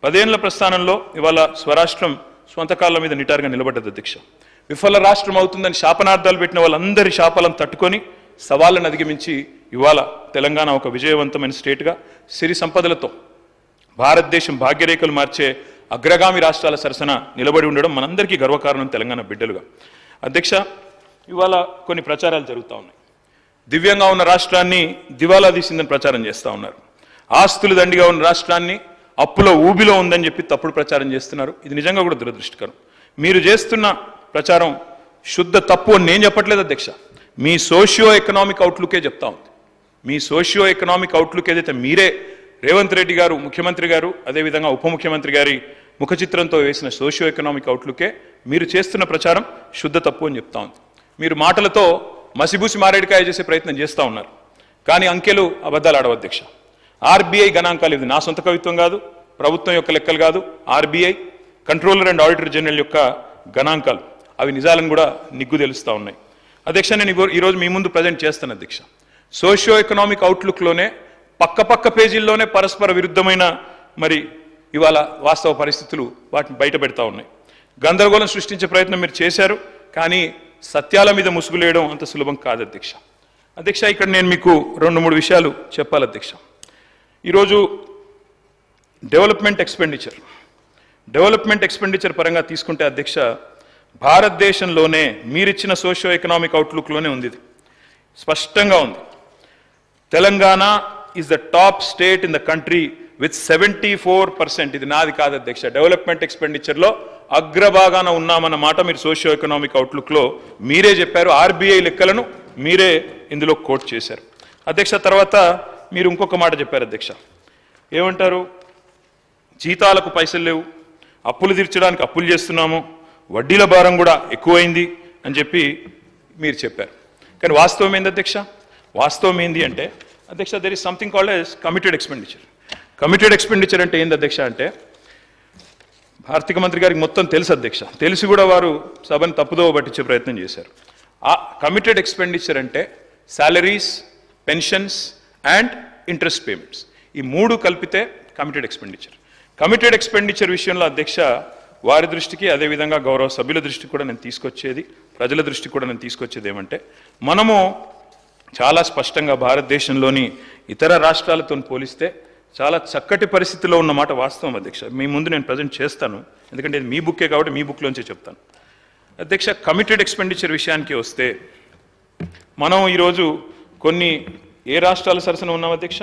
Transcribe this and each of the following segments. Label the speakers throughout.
Speaker 1: 10 ఏళ్ల ప్రస్థానంలో ఇవాళ స్వరాష్ట్రం స్వంత కాళ్ళ మీద నిటారుగా నిలబడ్డది అధ్యక్ష. విఫల రాష్ట్రం అవుతుందని శాపనార్థాలు పెట్టిన వాళ్ళందరి శాపాలను తట్టుకొని సవాళ్ళను అధిగమించి ఇవాళ తెలంగాణ ఒక విజయవంతమైన స్టేట్గా సిరి సంపదలతో భారతదేశం భాగ్యరేఖలు మార్చే అగ్రగామి రాష్ట్రాల సరసన నిలబడి ఉండడం మనందరికీ గర్వకారణం తెలంగాణ బిడ్డలుగా. అధ్యక్ష, ఇవాళ కొన్ని ప్రచారాలు జరుగుతూ ఉన్నాయి. దివ్యంగా ఉన్న రాష్ట్రాన్ని దివాలా తీసిందని ప్రచారం చేస్తూ ఉన్నారు. ఆస్తులు దండిగా ఉన్న రాష్ట్రాన్ని అప్పులో ఊబిలో ఉందని చెప్పి తప్పుడు ప్రచారం చేస్తున్నారు. ఇది నిజంగా కూడా దురదృష్టకరం. మీరు చేస్తున్న ప్రచారం శుద్ధ తప్పు అని నేను చెప్పట్లేదు అధ్యక్ష, మీ సోషియో ఎకనామిక్ అవుట్లుకే చెప్తా ఉంది. మీ సోషియో ఎకనామిక్ అవుట్లుక్ ఏదైతే మీరే రేవంత్ రెడ్డి గారు ముఖ్యమంత్రి గారు అదేవిధంగా ఉప ముఖ్యమంత్రి గారి ముఖ చిత్రంతో వేసిన సోషియో ఎకనామిక్ అవుట్లుకే మీరు చేస్తున్న ప్రచారం శుద్ధ తప్పు అని చెప్తా ఉంది. మీరు మాటలతో మసిబూసి మారేడికాయ చేసే ప్రయత్నం చేస్తూ ఉన్నారు, కానీ అంకెలు అబద్ధాలు ఆడవు అధ్యక్ష. ఆర్బీఐ గణాంకాలు, ఇది నా సొంత కవిత్వం కాదు, ప్రభుత్వం యొక్క లెక్కలు కాదు, RBI controller and auditor general యొక్క గణాంకాలు, అవి నిజాలను కూడా నిగ్గు తెలుస్తూ ఉన్నాయి. అధ్యక్ష, నేను ఈరోజు మీ ముందు ప్రజెంట్ చేస్తాను అధ్యక్ష. సోషియో ఎకనామిక్ అవుట్లుక్లోనే పక్క పేజీల్లోనే పరస్పర విరుద్ధమైన మరి ఇవాళ వాస్తవ పరిస్థితులు వాటిని బయట పెడతా ఉన్నాయి. గందరగోళం సృష్టించే ప్రయత్నం మీరు చేశారు, కానీ సత్యాల మీద ముసుగులేయడం అంత సులభం కాదు అధ్యక్ష. అధ్యక్ష, ఇక్కడ నేను మీకు 2-3 విషయాలు చెప్పాలి అధ్యక్ష. ఈరోజు డెవలప్మెంట్ ఎక్స్పెండిచర్ పరంగా తీసుకుంటే అధ్యక్ష, భారతదేశంలోనే మీరిచ్చిన సోషియో ఎకనామిక్ అవుట్లుక్లోనే ఉంది, ఇది స్పష్టంగా ఉంది. Telangana is the top state in the country with 74%. ఇది నాది కాదు అధ్యక్ష, డెవలప్మెంట్ ఎక్స్పెండిచర్లో అగ్రభాగాన ఉన్నామన్న మాట మీరు సోషియో ఎకనామిక్ అవుట్లుక్లో మీరే చెప్పారు. ఆర్బీఐ లెక్కలను మీరే ఇందులో కోట్ చేశారు అధ్యక్ష. తర్వాత మీరు ఇంకొక మాట చెప్పారు అధ్యక్ష, ఏమంటారు, జీతాలకు పైసలు లేవు, అప్పులు తీర్చడానికి అప్పులు చేస్తున్నాము, వడ్డీల భారం కూడా ఎక్కువైంది అని చెప్పి మీరు చెప్పారు. కానీ వాస్తవం ఏంది అధ్యక్ష? వాస్తవం ఏంది అంటే అధ్యక్ష, there is something called as committed expenditure. Committed expenditure అంటే ఏంది అధ్యక్ష అంటే, ఆర్థిక మంత్రి గారికి మొత్తం తెలుసు అధ్యక్ష, తెలిసి కూడా వారు సభను తప్పుదోవ పట్టించే ప్రయత్నం చేశారు. ఆ కమిటెడ్ ఎక్స్పెండిచర్ అంటే salaries, pensions and interest payments, ఈ 3 కలిపితే కమిటెడ్ ఎక్స్పెండిచర్. కమిటెడ్ ఎక్స్పెండిచర్ విషయంలో అధ్యక్ష, వారి దృష్టికి అదేవిధంగా గౌరవ సభ్యుల దృష్టికి కూడా నేను తీసుకొచ్చేది, ప్రజల దృష్టికి కూడా నేను తీసుకొచ్చేది ఏమంటే, మనము చాలా స్పష్టంగా భారతదేశంలోని ఇతర రాష్ట్రాలతో పోలిస్తే చాలా చక్కటి పరిస్థితిలో ఉన్నమాట వాస్తవం అధ్యక్ష. మీ ముందు నేను ప్రజెంట్ చేస్తాను, ఎందుకంటే ఇది మీ బుక్కే కాబట్టి మీ బుక్లోంచే చెప్తాను అధ్యక్ష. కమిటెడ్ ఎక్స్పెండిచర్ విషయానికి వస్తే, మనం ఈరోజు కొన్ని ఏ రాష్ట్రాల సరసన ఉన్నాం అధ్యక్ష?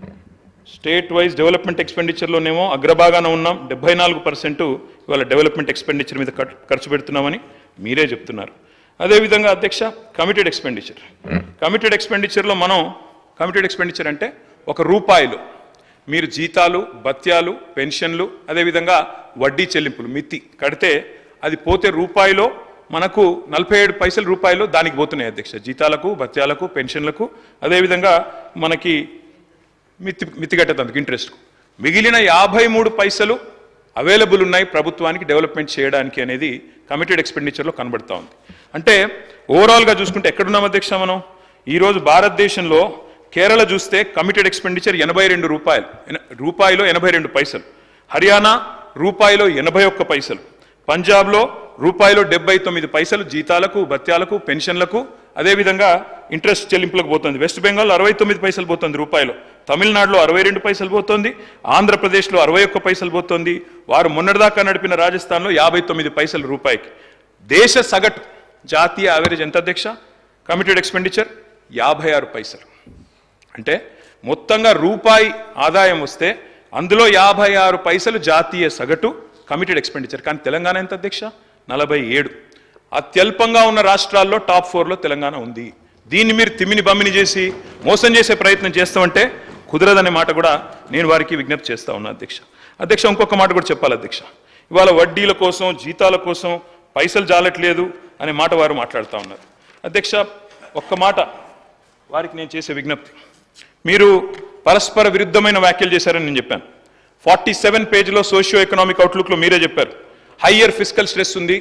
Speaker 1: స్టేట్ వైజ్ డెవలప్మెంట్ ఎక్స్పెండిచర్లోనేమో అగ్రభాగాన ఉన్నాం, 74% ఇవాళ డెవలప్మెంట్ ఎక్స్పెండిచర్ మీద ఖర్చు పెడుతున్నామని మీరే చెప్తున్నారు. అదేవిధంగా అధ్యక్ష, కమిటెడ్ ఎక్స్పెండిచర్లో మనం కమిటెడ్ ఎక్స్పెండిచర్ అంటే ₹1 మీరు జీతాలు, భత్యాలు, పెన్షన్లు అదేవిధంగా వడ్డీ చెల్లింపులు మిత్తి కడితే అది పోతే రూపాయిలో మనకు 47 పైసలు రూపాయలు దానికి పోతున్నాయి అధ్యక్ష, జీతాలకు, భత్యాలకు, పెన్షన్లకు, అదేవిధంగా మనకి మిత్తి కట్టేందుకు ఇంట్రెస్ట్కు. మిగిలిన 53 పైసలు అవైలబుల్ ఉన్నాయి ప్రభుత్వానికి డెవలప్మెంట్ చేయడానికి అనేది కమిటెడ్ ఎక్స్పెండిచర్లో కనబడతా ఉంది. అంటే ఓవరాల్గా చూసుకుంటే ఎక్కడున్నాం అధ్యక్ష మనం? ఈరోజు భారతదేశంలో కేరళ చూస్తే కమిటెడ్ ఎక్స్పెండిచర్ రూపాయిలో 82 పైసలు, హర్యానా రూపాయిలో 81 పైసలు, పంజాబ్లో రూపాయిలో 79 పైసలు జీతాలకు, భత్యాలకు, పెన్షన్లకు, అదేవిధంగా ఇంట్రెస్ట్ చెల్లింపులకు పోతుంది. వెస్ట్ బెంగాల్ 69 పైసలు పోతుంది రూపాయిలో, తమిళనాడులో 62 పైసలు పోతుంది, ఆంధ్రప్రదేశ్లో 61 పైసలు పోతుంది, వారు మొన్నటిదాకా నడిపిన రాజస్థాన్లో 59 పైసలు రూపాయికి. దేశ సగటు జాతీయ యావరేజ్ ఎంత అధ్యక్ష? కమిటెడ్ ఎక్స్పెండిచర్ 56 పైసలు. అంటే మొత్తంగా రూపాయి ఆదాయం వస్తే అందులో 56 పైసలు జాతీయ సగటు కమిటెడ్ ఎక్స్పెండిచర్. కానీ తెలంగాణ ఎంత అధ్యక్ష? 47. అత్యల్పంగా ఉన్న రాష్ట్రాల్లో టాప్ 4లో తెలంగాణ ఉంది. దీన్ని మీరు తిమ్మిని బమ్మిని చేసి మోసం చేసే ప్రయత్నం చేస్తామంటే కుదరదనే మాట కూడా నేను వారికి విజ్ఞప్తి చేస్తా ఉన్నా అధ్యక్ష. ఇంకొక మాట కూడా చెప్పాలి అధ్యక్ష, ఇవాళ వడ్డీల కోసం, జీతాల కోసం పైసలు జాలట్లేదు అనే మాట వారు మాట్లాడుతూ ఉన్నారు అధ్యక్ష. ఒక్క మాట వారికి నేను చేసే విజ్ఞప్తి, మీరు పరస్పర విరుద్ధమైన వ్యాఖ్యలు చేశారని నేను చెప్పాను. 47 పేజీలో సోషియో ఎకనామిక్ అవుట్లుక్లో మీరే చెప్పారు హయ్యర్ ఫిస్కల్ స్ట్రెస్ ఉంది,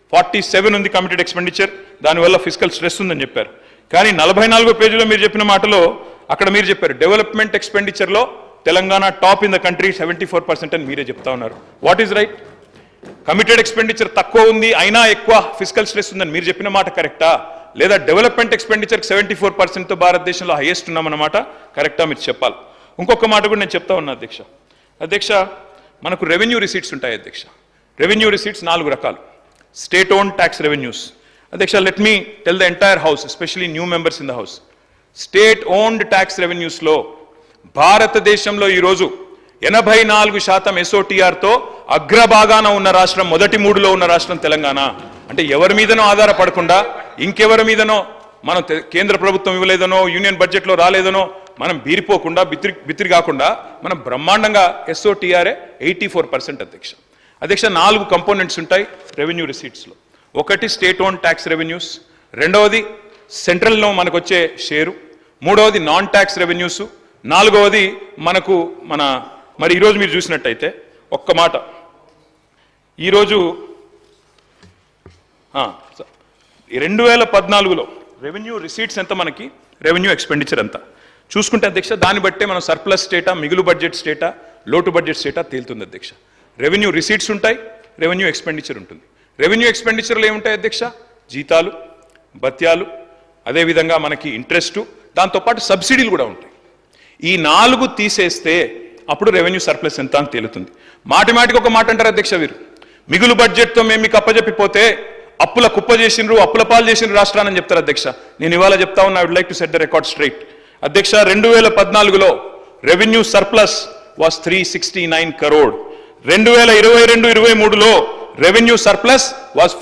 Speaker 1: 47 ఉంది కమిటెడ్ ఎక్స్పెండిచర్, దానివల్ల ఫిస్కల్ స్ట్రెస్ ఉందని చెప్పారు. కానీ 44 పేజీలో మీరు చెప్పిన మాటలో అక్కడ మీరు చెప్పారు డెవలప్మెంట్ ఎక్స్పెండిచర్లో Telangana top in the country 74% అని మీరే చెప్తా ఉన్నారు. What is right? Committed expenditure తక్కువ ఉంది అయినా ఎక్కువ ఫిజికల్ స్ట్రెస్ ఉందని మీరు చెప్పిన మాట కరెక్టా? లేదా డెవలప్మెంట్ ఎక్స్పెండిచర్ 74%తో భారతదేశంలో హైయెస్ట్ ఉన్నామన్నమాట కరెక్టా? మీరు చెప్పాలి. ఇంకొక మాట కూడా నేను చెప్తా ఉన్నా అధ్యక్ష, మనకు రెవెన్యూ రిసీట్స్ ఉంటాయి అధ్యక్ష. రెవెన్యూ రిసీట్స్ 4 రకాలు. State own tax revenues. అధ్యక్ష, let me tell the entire house, especially new members in the house. State owned tax రెవెన్యూస్లో భారతదేశంలో ఈరోజు 84% SOTRతో అగ్రభాగాన ఉన్న రాష్ట్రం, మొదటి 3లో ఉన్న రాష్ట్రం తెలంగాణ. అంటే ఎవరి మీదనో ఆధారపడకుండా, ఇంకెవరి మీదనో మనం కేంద్ర ప్రభుత్వం ఇవ్వలేదనో, యూనియన్ బడ్జెట్లో రాలేదనో మనం బీరిపోకుండా, బిత్తిరి కాకుండా మనం బ్రహ్మాండంగా SOTRే 84% అధ్యక్ష. 4 కంపోనెంట్స్ ఉంటాయి రెవెన్యూ రిసీట్స్లో. ఒకటి స్టేట్ ఓన్ ట్యాక్స్ రెవెన్యూస్, రెండవది సెంట్రల్లో మనకు వచ్చే షేరు, మూడవది నాన్ ట్యాక్స్ రెవెన్యూస్, నాలుగవది మనకు మరి ఈరోజు మీరు చూసినట్టయితే ఒక్క మాట, ఈరోజు 2014లో రెవెన్యూ రిసీట్స్ ఎంత, మనకి రెవెన్యూ ఎక్స్పెండిచర్ ఎంత చూసుకుంటే అధ్యక్ష, దాన్ని బట్టే మనం సర్ప్లస్ స్టేటా, మిగులు బడ్జెట్ స్టేటా, లోటు బడ్జెట్ స్టేటా తేలుతుంది అధ్యక్ష. రెవెన్యూ రిసీట్స్ ఉంటాయి, రెవెన్యూ ఎక్స్పెండిచర్ ఉంటుంది. రెవెన్యూ ఎక్స్పెండిచర్లు ఏముంటాయి అధ్యక్ష? జీతాలు, భత్యాలు, అదేవిధంగా మనకి ఇంట్రెస్టు, దాంతోపాటు సబ్సిడీలు కూడా ఉంటాయి. ఈ 4 తీసేస్తే అప్పుడు రెవెన్యూ సర్ప్లస్ ఎంత అని తేలుతుంది. మాటికి ఒక మాట అంటారు అధ్యక్ష వీరు, మిగులు బడ్జెట్తో మేము మీకు అప్పజెప్పిపోతే అప్పుల కుప్ప చేసిండ్రు, అప్పుల పాలు చేసిండ్రు రాష్ట్రాన్ని చెప్తారు అధ్యక్ష. నేను ఇవాళ చెప్తా ఉన్నా, I would like to set the record straight అధ్యక్ష. 2014లో రెవెన్యూ సర్ప్లస్ వాస్ 369 crore. 2022-23లో రెవెన్యూ సర్ప్లస్ వాస్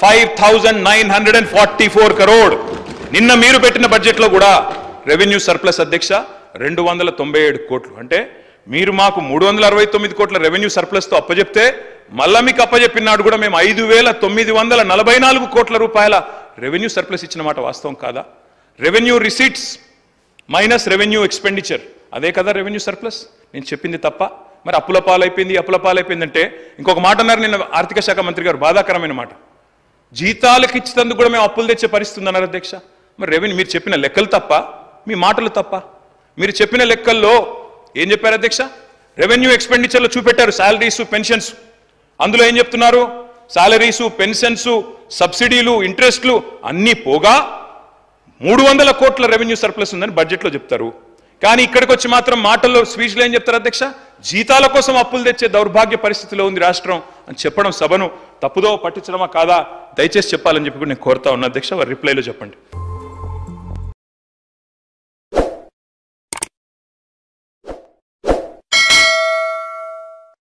Speaker 1: 5944 crore. నిన్న మీరు పెట్టిన బడ్జెట్లో కూడా రెవెన్యూ సర్ప్లస్ అధ్యక్ష 297 కోట్లు. అంటే మీరు మాకు 369 కోట్ల రెవెన్యూ సర్ప్లస్తో అప్పచెప్తే మళ్ళా మీకు అప్పచెప్పినాడు కూడా మేము 5944 కోట్ల రూపాయల రెవెన్యూ సర్ప్లస్ ఇచ్చిన మాట వాస్తవం కాదా? Revenue receipts minus revenue expenditure, అదే కదా రెవెన్యూ సర్ప్లస్. నేను చెప్పింది తప్ప? మరి అప్పుల పాలైపోయింది అంటే ఇంకొక మాట అన్నారు నిన్న ఆర్థిక శాఖ మంత్రి గారు, బాధాకరమైన మాట. జీతాలకు ఇచ్చినందుకు కూడా మేము అప్పులు తెచ్చే పరిస్థితి అన్నారు అధ్యక్ష. మరి రెవెన్యూ, మీరు చెప్పిన లెక్కలు తప్ప, మీ మాటలు తప్ప? మీరు చెప్పిన లెక్కల్లో ఏం చెప్పారు అధ్యక్ష? రెవెన్యూ ఎక్స్పెండిచర్లో చూపెట్టారు శాలరీస్, పెన్షన్స్. అందులో ఏం చెప్తున్నారు? శాలరీసు, పెన్షన్స్, సబ్సిడీలు, ఇంట్రెస్ట్లు అన్నీ పోగా 300 కోట్ల రెవెన్యూ సర్ప్లస్ ఉందని బడ్జెట్లో చెప్తారు. కానీ ఇక్కడికి వచ్చి మాత్రం మాటల్లో, స్పీచ్లో ఏం చెప్తారు అధ్యక్ష? జీతాల కోసం అప్పులు తెచ్చే దౌర్భాగ్య పరిస్థితిలో ఉంది రాష్ట్రం అని చెప్పడం సభను తప్పుదో పట్టించడమా కాదా? దయచేసి చెప్పాలని చెప్పి నేను కోరుతా ఉన్నా అధ్యక్ష. వారి రిప్లైలో చెప్పండి.